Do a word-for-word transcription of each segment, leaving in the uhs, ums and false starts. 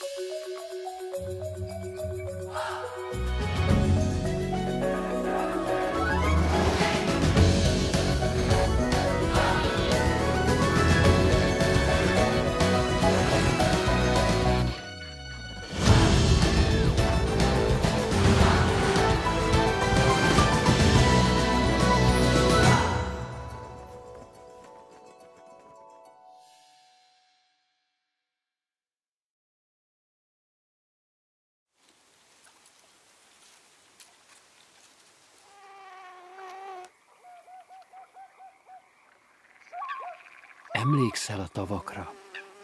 Emlékszel a tavakra?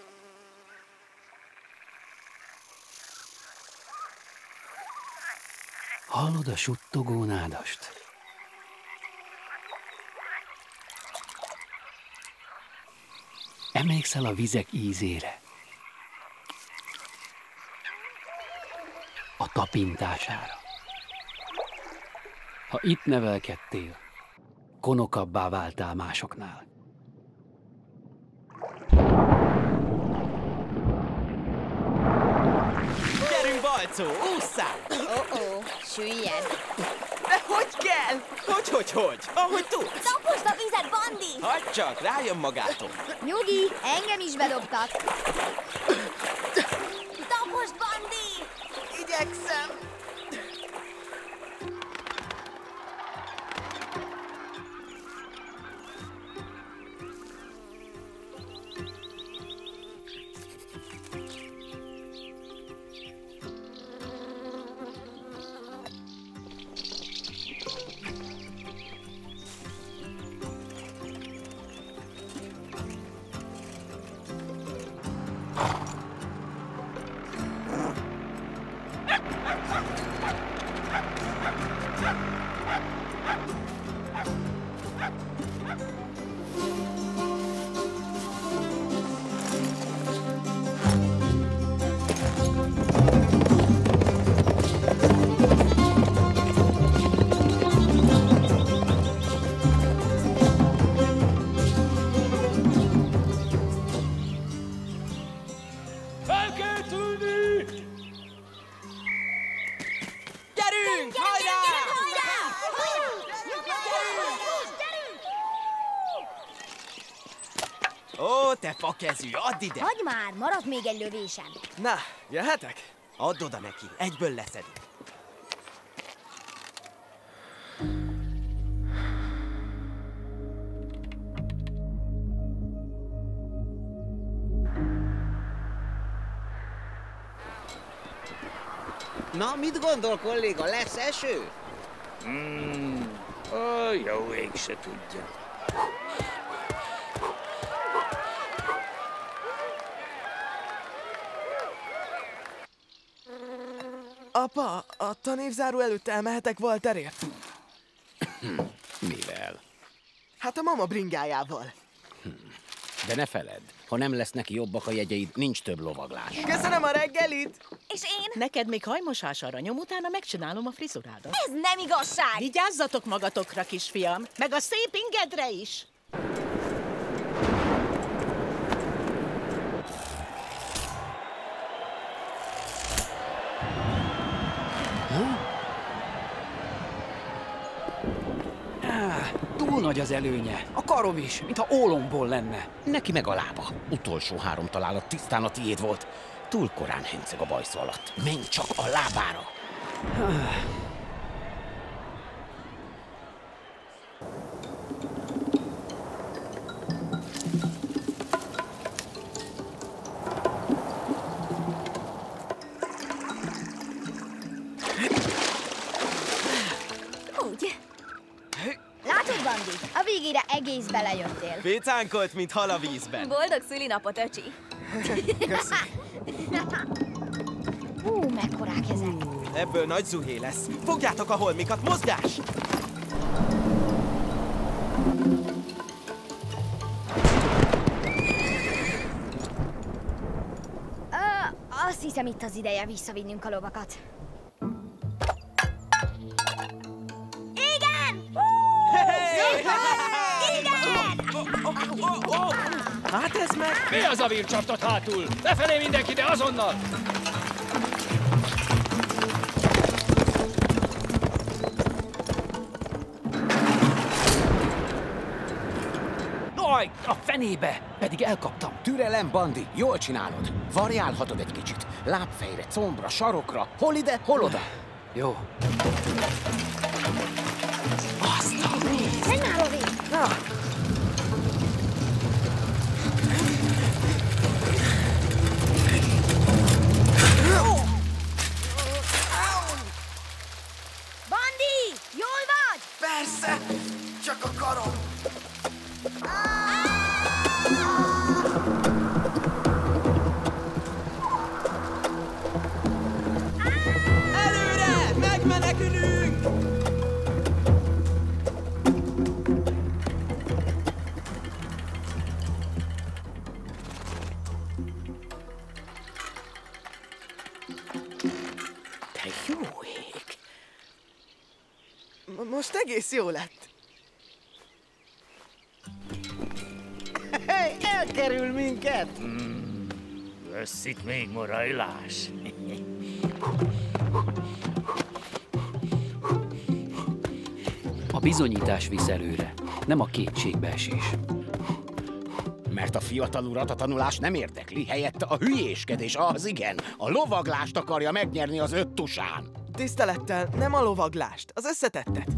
Hallod a suttogó nádast? Emlékszel a vizek ízére? A tapintására? Ha itt nevelkedtél, konokabbá váltál másoknál. Gyerünk, Balcó, ússzál! Ó-ó, süllyed. De hogy kell? Hogy, hogy, hogy? Ahogy tudsz! Taposd a vizet, Bandi! Hagyd csak, rájön magától! Nyugi, engem is bedobtak. Taposd, Bandi! Igyekszem! Ó, te fakezű, add ide! Hagyj már, maradt még egy lövésem. Na, jöhetek? Add oda neki, egyből leszedik. Na, mit gondol, kolléga, lesz eső? Hmm, a jó ég se tudja. Apa, a tanévzáró előtt elmehetek Walterért? Mivel? Hát a mama bringájával. De ne feledd, ha nem lesz neki jobbak a jegyeid, nincs több lovaglás. Köszönöm a reggelit! És én? Neked még hajmosás aranyom, utána megcsinálom a frizurádat. Ez nem igazság! Vigyázzatok magatokra, kisfiam, meg a szép ingedre is! Túl nagy az előnye. A karom is, mintha ólomból lenne. Neki meg a lába. Utolsó három találat tisztán a tiéd volt. Túl korán henceg a bajszó alatt. Menj csak a lábára! Úgy. Látod, Bandi? A végére egész belejöttél. Fécánkolt, mint hal a vízben. Boldog szülinapot, öcsi! Hú, mekkorák ezek! Ebből nagy zuhé lesz. Fogjátok a holmikat, mozgás! Ö, azt hiszem, itt az ideje visszavinnünk a lovakat. Igen! Hey! Igen! Oh, oh, oh, oh. Hát ez meg... Mi az a vircsaptat hátul? Lefelé mindenki, de azonnal! Aj, a fenébe! Pedig elkaptam. Türelem, Bandi, jól csinálod. Variálhatod egy kicsit. Lábfejre, combra, sarokra. Hol ide, hol oda. Jó. Szennárovi! Na, Bandi! Jól vagy? persze! Csak a karom! Előre! Megmenekülünk! Te jó ég. M- Most egész jó lett. Hey, elkerül minket! Lesz itt még morajlás. A bizonyítás visz előre, nem a kétségbeesés. Mert a fiatal urat a tanulás nem érdekli, helyette a hülyéskedés, az igen. A lovaglást akarja megnyerni az öt tusán. Tisztelettel, nem a lovaglást, az összetettet.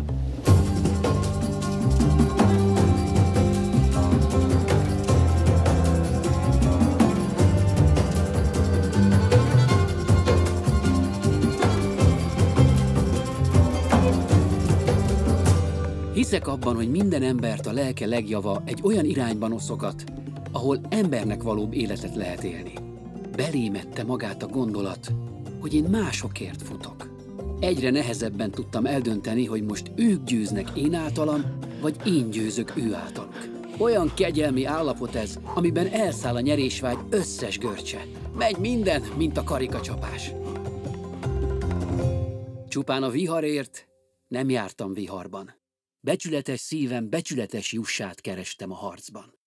Hiszek abban, hogy minden embert a lelke legjava egy olyan irányban oszogat, ahol embernek valóbb életet lehet élni. Belémette magát a gondolat, hogy én másokért futok. Egyre nehezebben tudtam eldönteni, hogy most ők győznek én általam, vagy én győzök ő általuk. Olyan kegyelmi állapot ez, amiben elszáll a nyerésvágy összes görcse. Megy minden, mint a karikacsapás. Csupán a viharért nem jártam viharban. Becsületes szívem becsületes jussát kerestem a harcban.